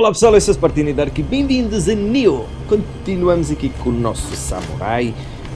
Olá pessoal, eu sou o Spartini Dark e bem-vindos a Nioh. Continuamos aqui com o nosso samurai.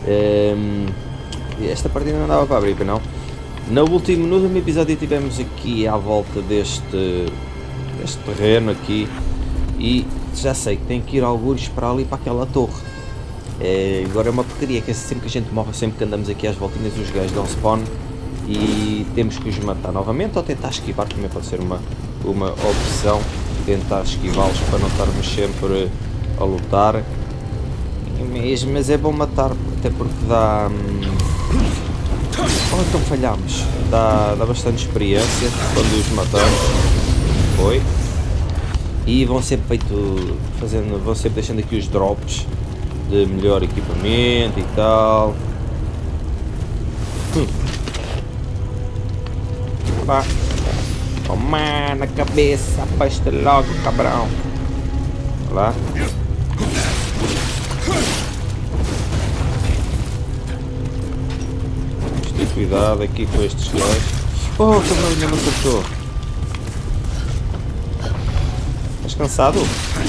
Esta partida não dava para abrir, não? No último episódio tivemos aqui à volta deste terreno aqui. E já sei que tem que ir algures para ali, para aquela torre. Agora é uma porcaria, que é sempre que a gente morre, sempre que andamos aqui às voltinhas, os gajos dão spawn. E temos que os matar novamente ou tentar esquivar, também pode ser uma opção. Tentar esquivá-los para não estarmos sempre a lutar. Mas é bom matar, até porque dá... Oh, então falhámos. Dá bastante experiência quando os matamos. Foi. E vão sempre vão sempre deixando aqui os drops de melhor equipamento e tal. Pá. Toma na cabeça, basta logo, cabrão. Olha lá. Vamos ter cuidado aqui com estes gajos. Oh, cabrão, ainda não acertou. Estás cansado?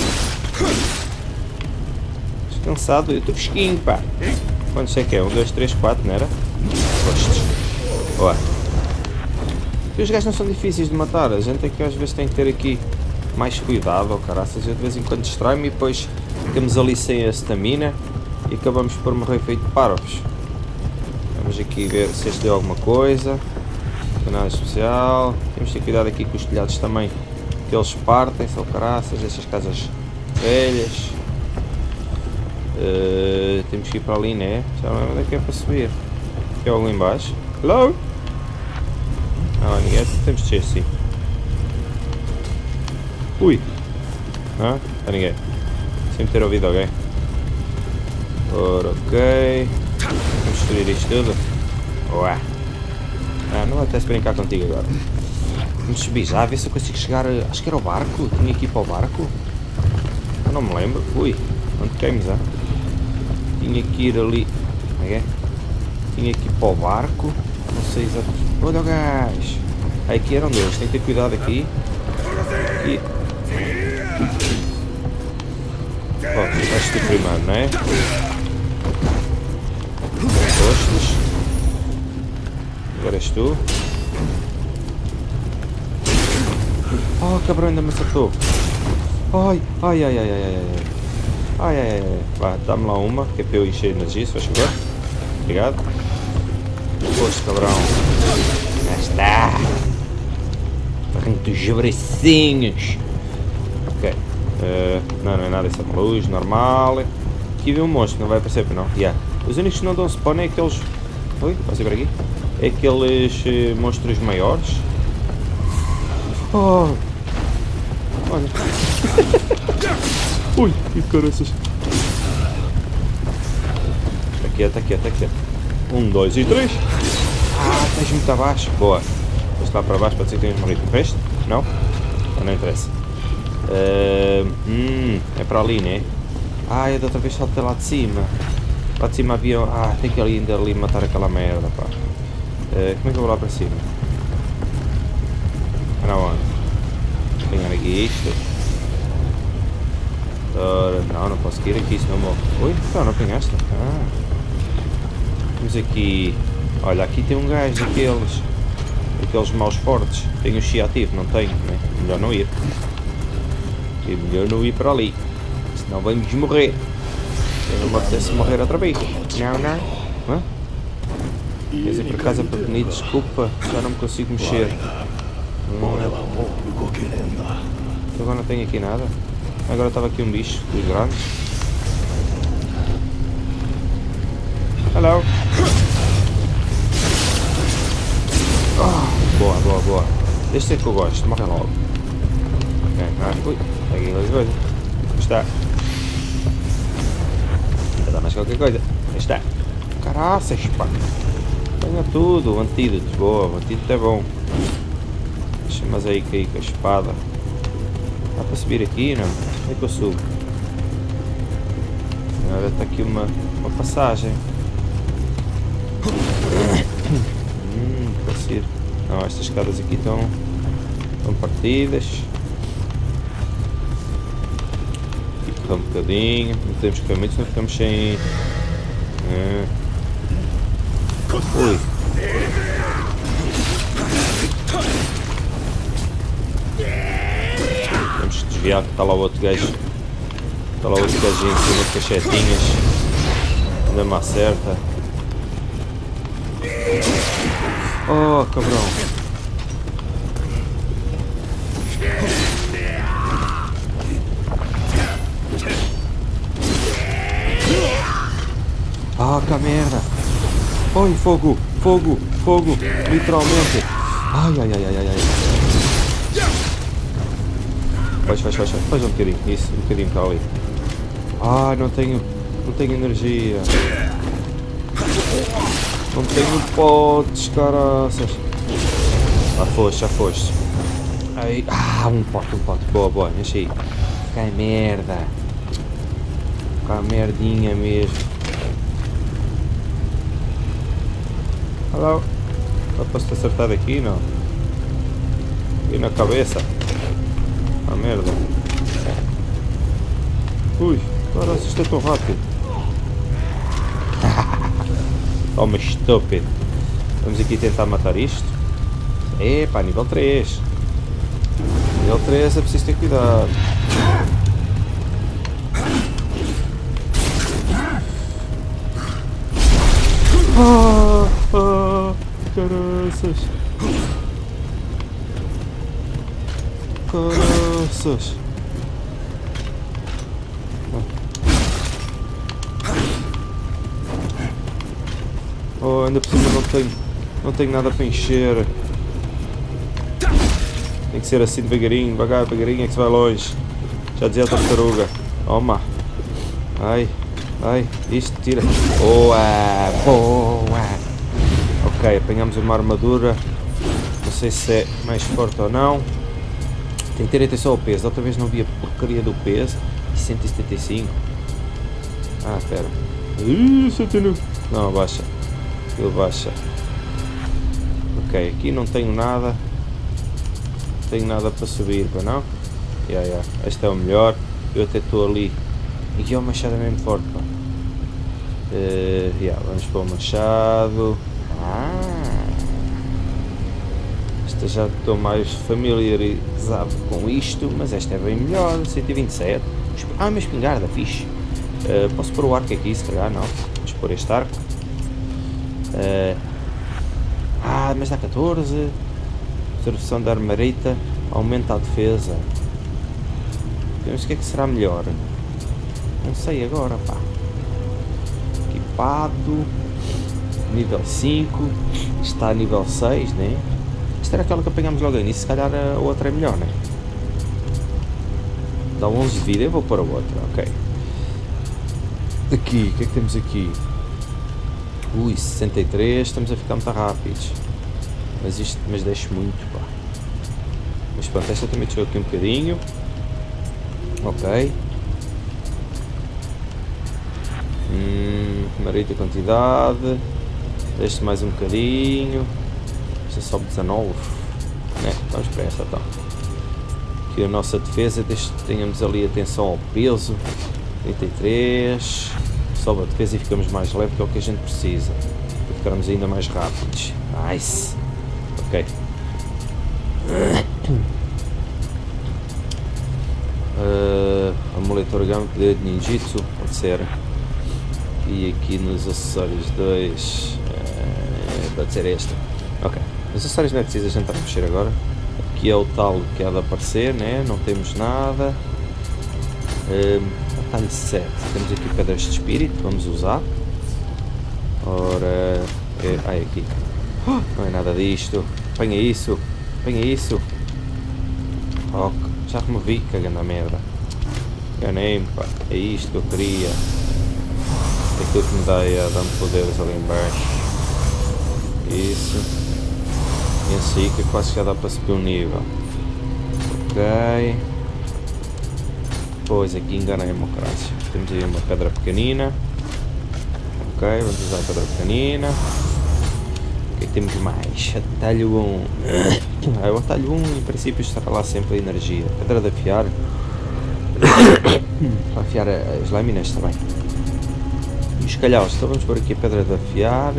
Estás cansado? Eu estou fresquinho, pá. Quantos é que é? 1, 2, 3, 4, não era? Gostes. Boa. E os gajos não são difíceis de matar, a gente é que às vezes tem que ter aqui mais cuidado, caraças, eu de vez em quando distrai-me e depois ficamos ali sem a stamina e acabamos por morrer feito parvos. Vamos aqui ver se este deu alguma coisa, não tem nada especial, temos de ter cuidado aqui com os telhados também, que eles partem, são caraças, estas casas velhas. Temos que ir para ali, né? Já não lembro onde é que é para subir. Aqui é algo em baixo. Hello? Não, ninguém, temos de ser assim. Ui! Não? Há ninguém. Sempre ter ouvido alguém. Ora, ok. Vamos destruir isto tudo. Ué! Não vai até se brincar contigo agora. Vamos subir já, a ver se eu consigo chegar. Acho que era o barco. Tinha que ir para o barco. Eu não me lembro. Ui! Onde caímos, ah? Tinha que ir ali. Como é? Tinha que ir para o barco. Não sei exatamente. Olha o gajo! Aqui eram dois, tem que ter cuidado aqui. E... Oh, és tu primeiro, não é? Postos. Agora és tu. Oh, cabrão, ainda me acertou. Ai, ai, ai, ai, ai, ai. Ai, ai, ai. Vá, dá-me lá uma, que é para eu encher energia, se faz favor. Obrigado. Poxa, cabrão. Já está. Arranco dos bracinhos. Ok. Não é nada, isso é uma luz normal. Aqui vem um monstro, não vai aparecer para não. Yeah. Os únicos que não dão spawn é aqueles... Oi, posso ir por aqui? É aqueles monstros maiores. Oh! Olha. Ui, que caraças. Está aqui. 1, 2 e 3. Ah, estás muito abaixo. Boa. Vais lá para baixo, pode ser que tenhas morrido. O resto? Não? Não interessa. É para ali, né? Ah, eu da outra vez saltei lá de cima. Lá de cima havia... Ah, tem que ainda ali matar aquela merda, pá. Como é que eu vou lá para cima? Para onde? Vou pegar aqui isto. Não posso ir aqui, senão morro. Oi? Não apanhaste? Ah. Temos aqui... Olha, aqui tem um gajo daqueles maus fortes. Tem o chi ativo, não tenho, né? Melhor não ir. É melhor não ir para ali. Senão vamos morrer. Eu não me apetece morrer outra vez. Não. Hã? Quer dizer, por acaso é bonito, desculpa, já não me consigo mexer. Agora não tenho aqui nada. Agora estava aqui um bicho dos grandes. Hello! Boa. Este é que eu gosto, morre logo. Ok, ui, está aqui qualquer coisa. Está. Ainda dá mais qualquer coisa. Está. Caraças, pá. Tenha tudo, o antídoto. Boa, o antídoto é bom. Deixa-me aí cair com a espada. Dá para subir aqui, não? Onde é que eu subo? Agora está aqui uma passagem. Posso ir? Não, estas escadas aqui estão partidas. correr um bocadinho. Não temos que correr muito, senão ficamos sem... Ui. Temos que desviar, que está lá o outro gajo. Está lá o outro gajinho em cima de cachetinhas. Ainda me acerta. Oh, cabrão. Ah, que merda. Oi, fogo, fogo, fogo. Literalmente. Ai, ai, ai, ai, ai, ai. Faz um bocadinho. Isso, um bocadinho para ali. Ah, não tenho energia. Não tenho potes, caraças. Já foste. Aí, um pote. Boa, enche aí. Cai merda. Cai merdinha mesmo. Olha lá. Posso-te acertar daqui, não? Aqui na cabeça. Ah, merda. Ui, caraças, isto é tão rápido. Toma, estúpido. Vamos aqui tentar matar isto. Epá, nível 3. Nível 3 é preciso ter cuidado. Caraças. Caraças. Oh, ainda por cima não tenho nada para encher. Tem que ser assim devagarinho, devagarinho é que se vai longe. Já dizia a tartaruga. Toma. Ai, isto tira. Boa. Ok, apanhamos uma armadura. Não sei se é mais forte ou não. Tem que ter atenção ao peso. Da outra vez não vi a porcaria do peso. 175. Ah, espera. 109. Não, abaixa. Aquilo baixa. Ok, aqui não tenho nada. Não tenho nada para subir, para não? Este é o melhor. Eu até estou ali. E o machado é mesmo forte, pá. Vamos para o machado. Esta já estou mais familiarizado com isto, mas esta é bem melhor. 127. Uma espingarda, fixe. Posso pôr o arco aqui, se calhar, não. Vamos pôr este arco. Mas dá 14. Observação da armarita. Aumenta a defesa. Vemos o que é que será melhor. Não sei agora, pá. Equipado. Nível 5. Está a nível 6, né? Esta era aquela que apanhámos logo início. Se calhar a outra é melhor, né? Dá 11 de vida. Eu vou pôr a outra, ok. Aqui, o que é que temos aqui? 63. Estamos a ficar muito rápidos. Mas deixo muito, pá. Mas pronto, esta também deixou aqui um bocadinho. Ok. Marita quantidade. Deixo mais um bocadinho. Esta sobe 19. Vamos para esta então. Aqui a nossa defesa. Tenhamos ali atenção ao peso. 33. Sobe a defesa e ficamos mais leve, que é o que a gente precisa. Para ficarmos ainda mais rápidos. Nice. Ok. Amuleto origami, poder de ninjitsu, pode ser. E aqui nos acessórios 2 pode ser este. Ok, os acessórios não é preciso a gente mexer agora. Aqui é o talo que há de aparecer, né? Não temos nada. Atalho 7, temos aqui pedras de espírito, vamos usar. Ora, aqui. Não é nada disto. Apanha isso. Ok, já removi, cagando a merda. Ganhei-me, pá. É isto que eu queria. É aquilo que me dá-me poderes ali em baixo. Isso. E assim que quase já dá para subir um nível. Ok. Pois aqui enganei-me, crasso. Temos aí uma pedra pequenina. Ok, vamos usar a pedra pequenina. O que é que temos mais? Atalho 1. O atalho 1 em princípio estará lá sempre a energia. Pedra de afiar. Para afiar as lâminas também. E os calhaus, então vamos pôr aqui a pedra de afiar.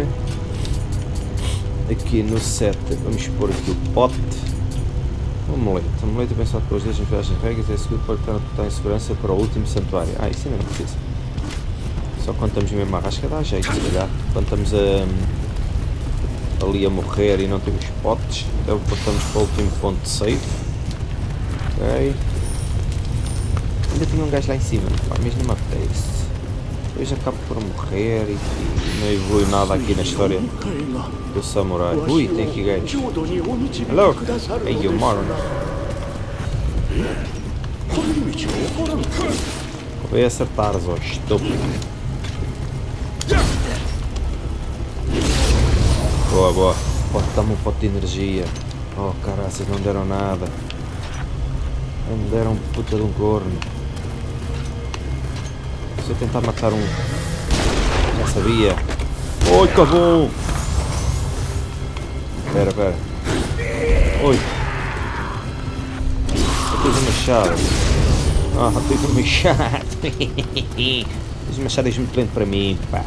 Aqui no set vamos pôr aqui o pote. O amuleto pensado pelos deuses em viagens regras é seguro para estar em segurança para o último santuário. Ah, isso ainda não precisa. Só quando estamos mesmo à rasca dá jeito, se calhar. Quando estamos ali a morrer e não temos potes, então voltamos para o último ponto de save. Ok. Ainda tinha um gajo lá em cima, pá, mas não me apetece. Depois acabo por morrer e não evolui nada aqui na história do samurai. Ui, tem aqui gajos. Hello! Hey, you moron! Vai acertar, ó, estúpido. Boa, boa. Dá-me um pote de energia. Oh, caraças, não deram nada. Não me deram puta de um corno. Se eu tentar matar um... Já sabia. Oi, cabum! Pera. Oi! Eu fiz um machado. Ah, eu fiz um machado. Fiz um machado muito lento para mim, pá.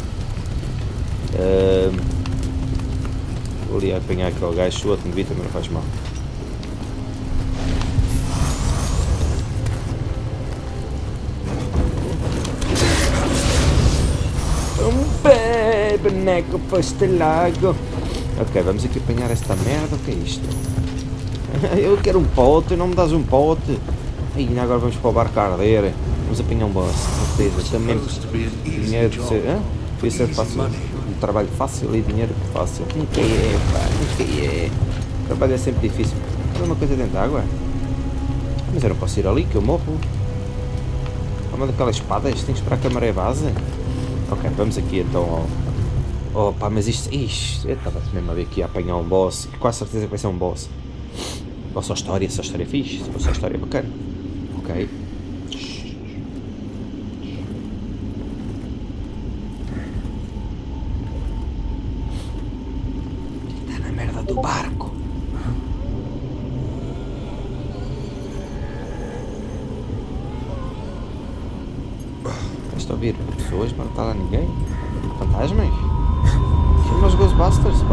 Vou ali apanhar aquele gajo. O outro me vi também não faz mal. Boneco pastelado. Ok, vamos aqui apanhar esta merda. O que é isto? Eu quero um pote, não me dás um pote. Ainda agora vamos para o barco a arder. Vamos apanhar um boss, certeza. Também dinheiro de ser. Podia ser fácil. Um trabalho fácil e dinheiro fácil. Nunca é, pá, nunca é. O trabalho é sempre difícil. Tem uma coisa dentro da água. Mas eu não posso ir ali que eu morro. Há uma daquelas espadas, tenho que esperar que a maré vaze. Ok, vamos aqui então ao... Oh pá, mas isto... eu estava mesmo a ver aqui a apanhar um boss. E quase certeza que vai ser um boss. Ou só história é fixe. Se for só história é bacana. Ok. Está na merda do barco. Estás a ouvir pessoas, mas não está lá ninguém? Fantasmas? Chama os Ghostbusters, pá.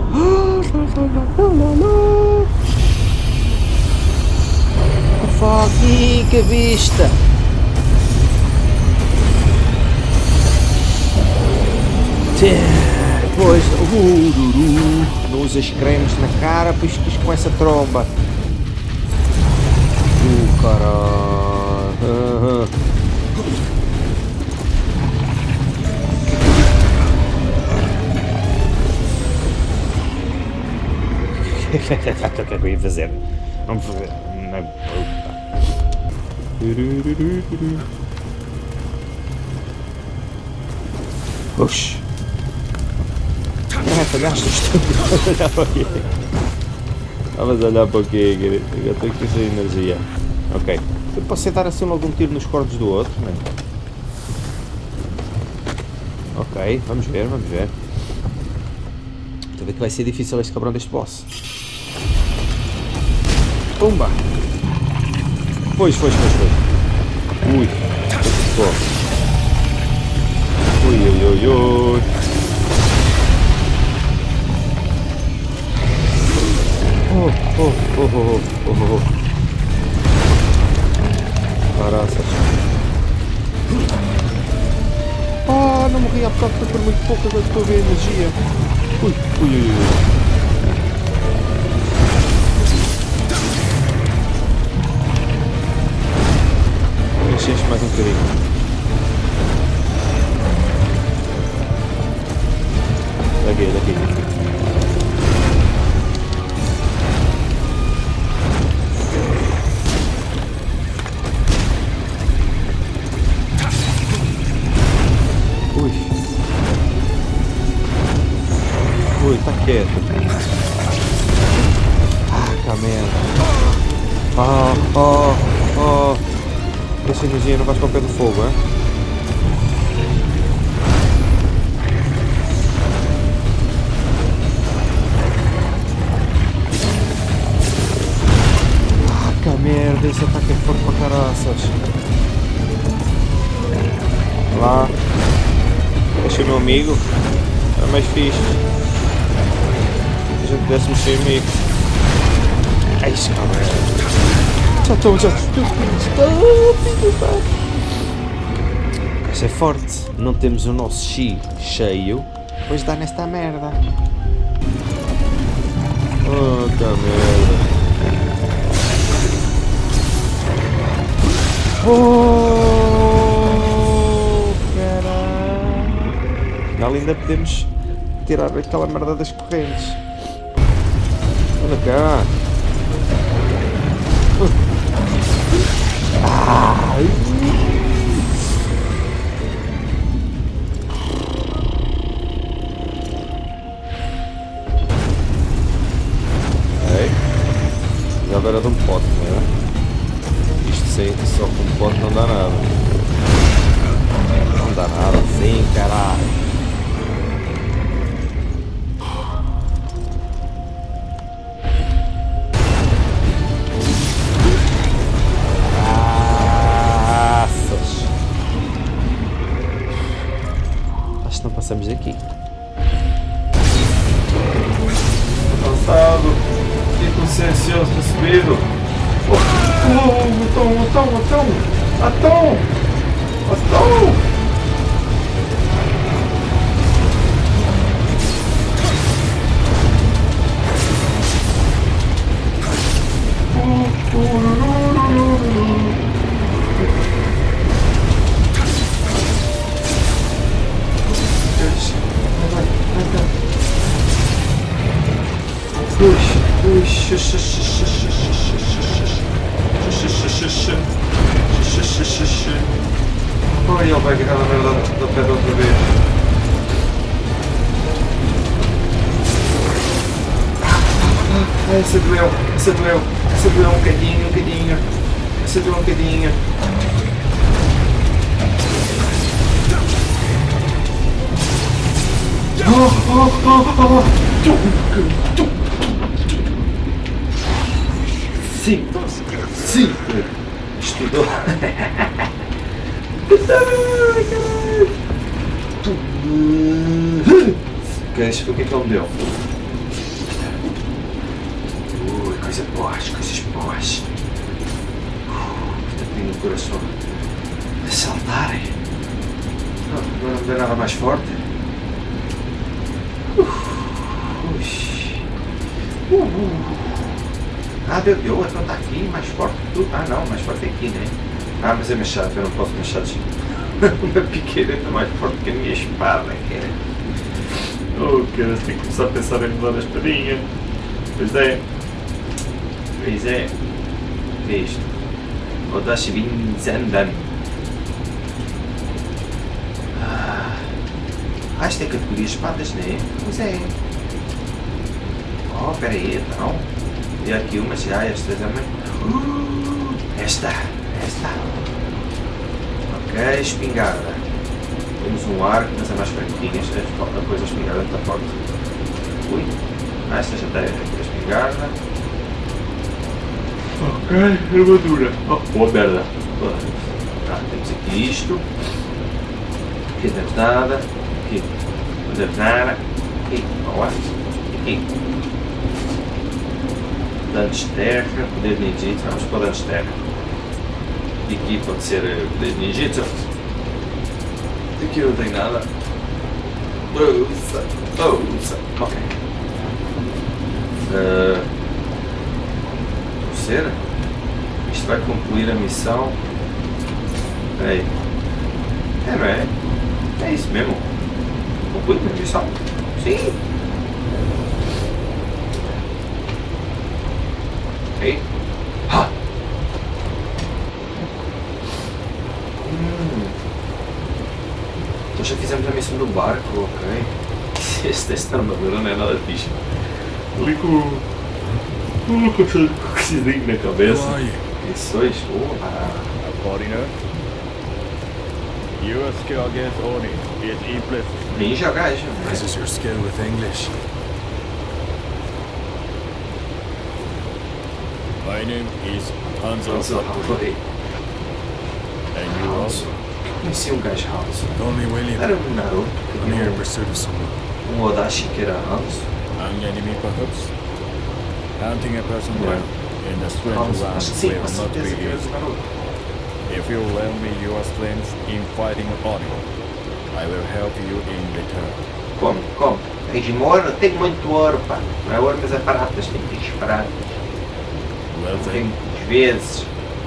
Fuck, que vista! Depois, não usas cremes na cara, pois quis com essa tromba. Caralho. O que é que eu ia fazer? Vamos fazer. Na puta. Oxi. Falhaste, estúpido. Vamos olhar para o quê, querido? Eu estou aqui sem energia. Ok. Eu posso sentar assim logo um tiro nos cornos do outro, né? Ok, vamos ver. Estou a ver que vai ser difícil este cabrão deste boss. Pumba! Foi. Ui! Ui. Oh. Caraças. Ah, não morri há bocado, foi por muito pouco, agora estou a ver a energia. Ui. Encheste mais um bocadinho. Daqui. Ui, tá quieto. Ah, que merda. Essa energia não vai para o pé do fogo, é? Ah, que merda, esse ataque é forte para caraças. Lá. Deixa o meu amigo. Era mais fixe. Se a gente pudéssemos ser amigos. Ai, já estou. Isso é forte. Não temos o nosso X cheio. Pois dá nesta merda. Oh, que merda. Oh, caralho. Afinal ainda podemos tirar aquela merda das correntes. Olha cá. Ai. Era de um pote, não é? Isto sim, só com um pote não dá nada. Não dá nada, sim, caralho. Acho que não passamos daqui. Estou cansado. Fiquei consciencioso recebido. Atão! Ai, ele vai agarrar a merda da pedra outra vez. Essa doeu um bocadinho. Essa doeu um bocadinho. Sim! Estudou! Isso foi o que ele me deu. Coisas boas. Tenho o coração a saltar. Agora não vê nada mais forte. Deu, então está aqui, mais forte que tudo. Não, mais forte é aqui, né? Mas é machado, eu não posso machados. Uma piqueira é mais forte que a minha espada, cara. Cara, tenho que começar a pensar em mudar a espadinha. Pois é. Isto. O das Vinzenden. Isto é categoria espadas, não é? Pois é. Espera aí, então. E aqui uma já, esta também. Esta. Ok, espingarda. Temos um arco, mas é mais fraquinho. Esta coisa, a espingarda está forte. Ui. Esta já tem a espingarda. Ok, armadura. Boa merda. Temos aqui isto. Aqui não temos nada. Aqui não temos nada. Aqui, boa. Aqui. Danos de terra, poder ninjitsu, vamos para danos de terra. E aqui pode ser poder ninjitsu. Aqui não tem nada. Ouça. Ok. Terceira? Isto vai concluir a missão. Peraí. Não é? É isso mesmo. Concluir a missão. Sim. Ok. Então já fizemos a missão do barco, ok. Esta armadura não é nada fixe. Ali com o coisinho na cabeça. Que sois? Your skill against Oni is impressive. Ninja gajo. This is your skill with English. My name is Hanzo Hattori. And you also? conhecia um gajo Hanzo. Only William. Era um Naruto que I'm here in tinha pursuit of someone. um Odashi que era Hanzo. An enemy perhaps? Hunting a person Yeah. down in a strange Hanzo. land Acho que sim, will com not be certeza que era easy. do Naruto. If you lend me your strength in fighting Oni, I will help you in return. Come, come. Tens ouro? Tenho muito ouro, pá. Não é ouro, mas é baratas. Tenho que disparar. Well then, Tenho muitas vezes.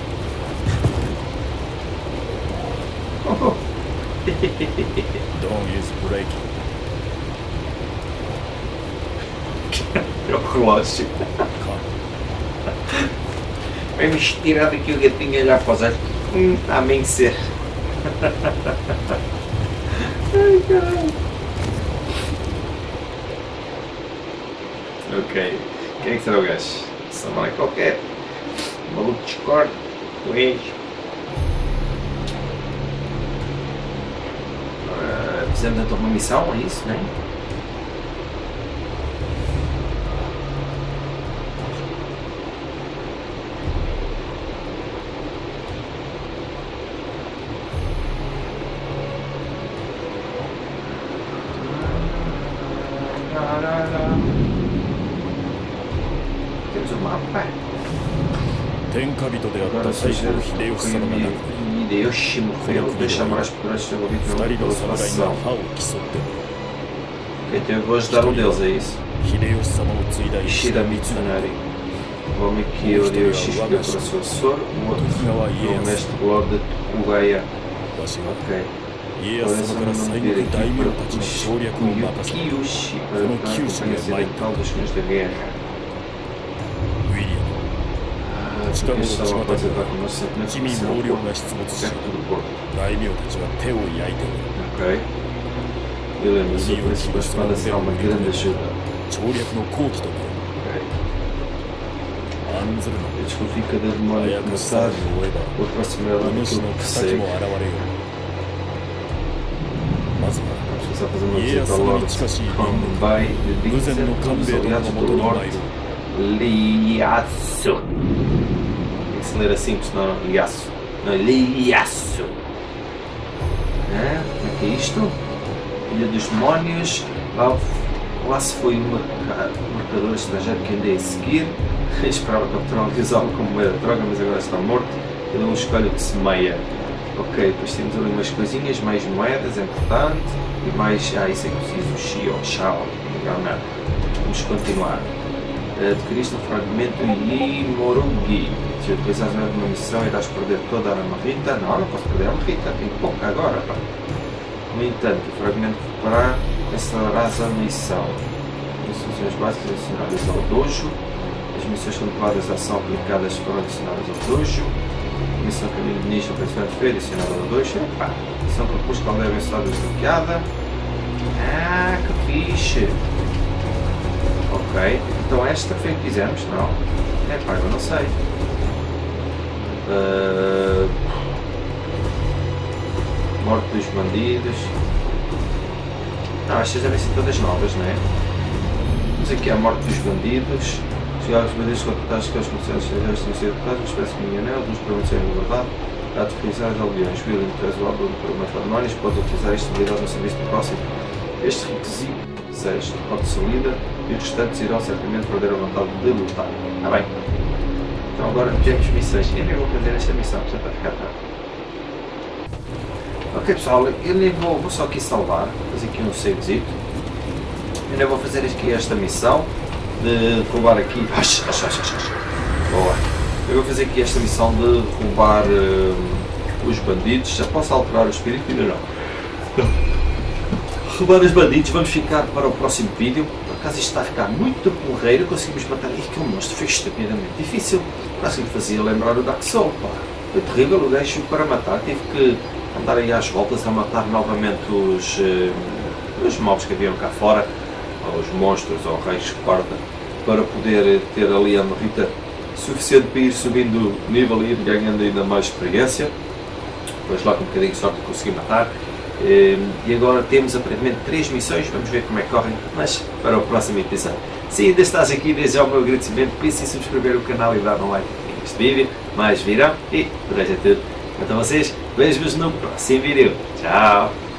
dawn is breaking. É o relógio. Come. Vamos tirar daqui o gatinho já para os olhos. Está a amanhecer. Ai, caralho. Ok. Quem é que será o gajo? Someone é qualquer. Maluco de Discord. O ex. Precisamos então de uma missão, é isso, não é? Temos o mapa. 天下人であっ Agora た西 seja 郷秀吉様が亡く Hideyoshi morreu, deixa mais poderosos ser ouvido 二 pela 人の侍 população. が歯を競って Então eu vou ajudar um deles, é isso? 秀吉様を継いだ石 Ishida 田三成 Mitsunari. O homem que odeia o Shishio para sua soro, o outro é o mestre Lord de Kugaya. わしは Ok. 家康 Agora 様 só から não 西 vir 国 aqui 大名 para たちの o 省略を任せ Kyushi para Como a Kyushu companhia é ocidental dos cães da guerra. ウィリ Ah, porque isto é uma coisa que vai com o nosso アム sentimento 地味 de 猛 ser 量が出没し perto do porto. 大名たちは手を焼いておる Ok. Helena, o príncipe da espada será uma grande ajuda. 調略の好機となる Ok. 案ずるな Eu desconfio que cada demónio 早 que く matar 騒ぎを追えば vou aproximar お daquilo 主の que 仇 sei. も現れようまずは Vamos começar a fazer uma 家 visita 康 ao 様 Lord に近しい隣 Konbai de 偶然の Dixon, 官 dos 兵衛殿 aliados の do 元に参 Norte, る Ieyasu. Tem que se ler assim, porque senão Ieyasu. Não, Ieyasu. Como é que é isto? Ilha dos Demónios. Lá se foi um marcador estrangeiro que andei a seguir. Esperava capturar um risal como moeda de droga, mas agora está morto. Cada um escolhe o que semeia. Ok, depois temos ali umas coisinhas, mais moedas, é importante. E mais. Isso é que preciso, Shio, Shao. Não. Vamos continuar. Adquiriste um fragmento Imorugi. Se utilizares uma missão, irás perder toda a amarrita. Não posso perder a amarrita, tenho pouca agora. Pá. No entanto, o fragmento que recuperar encerrarás a missão. Instruções básicas adicionadas ao dojo. As missões controladas já são aplicadas foram adicionadas ao dojo. A missão Caminho de Ninja Pensamento foi adicionada ao dojo. Epá, a missão Propus Caldeia Abençoada desbloqueada. Ah, que fixe! Ok, então esta foi a que fizemos? Não. É pá, eu não sei. Morte dos bandidos. Não, estas devem ser todas novas, não é? Mas aqui é a morte dos bandidos. Chegar aos bandidos contratados que os comerciantes estrangeiros têm sido derrotados, uma espécie de minha anel, nos permaneceram em liberdade. Há de utilizar as aldeões. William, tu és o álbum para uma demónios, podes utilizar esta habilidade no serviço do próximo. Este requisito, sexto, pode ser lida e os restantes irão certamente perder a vontade de lutar. Está bem? Então agora temos missões. Eu nem vou fazer esta missão, já está a ficar tarde. Ok pessoal, eu nem vou só aqui salvar, fazer aqui um savezito. Eu nem vou fazer aqui esta missão de roubar aqui. Boa! Eu vou fazer aqui esta missão de roubar os bandidos. Já posso alterar o espírito? Ainda não. Roubar os bandidos, vamos ficar para o próximo vídeo. Por acaso isto está a ficar muito porreiro, conseguimos matar aquele monstro, foi estupidamente difícil. Quase que me fazia lembrar o Dark Souls, pá. Foi terrível, o gajo para matar, tive que andar aí às voltas a matar novamente os mobs que haviam cá fora, ou os monstros, ou reis de corda, para poder ter ali a amarrita suficiente para ir subindo o nível e ir ganhando ainda mais experiência. Depois lá com um bocadinho de sorte consegui matar. E agora temos aparentemente 3 missões, vamos ver como é que correm, mas para o próximo episódio. Se ainda estás aqui, desde já o meu agradecimento, pense em subscrever o canal e dar um like neste vídeo, mais virão e por hoje é tudo. Então vocês, vejo-vos no próximo vídeo. Tchau!